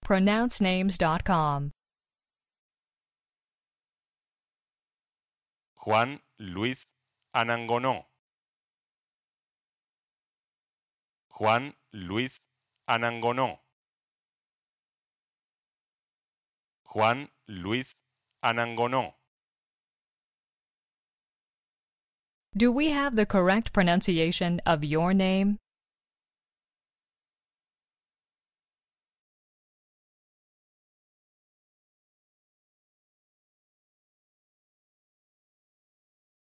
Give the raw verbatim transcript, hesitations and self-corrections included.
pronounce names dot com. Juan Luis Anangonó. Juan Luis Anangonó. Juan Luis Anangonó. Do we have the correct pronunciation of your name?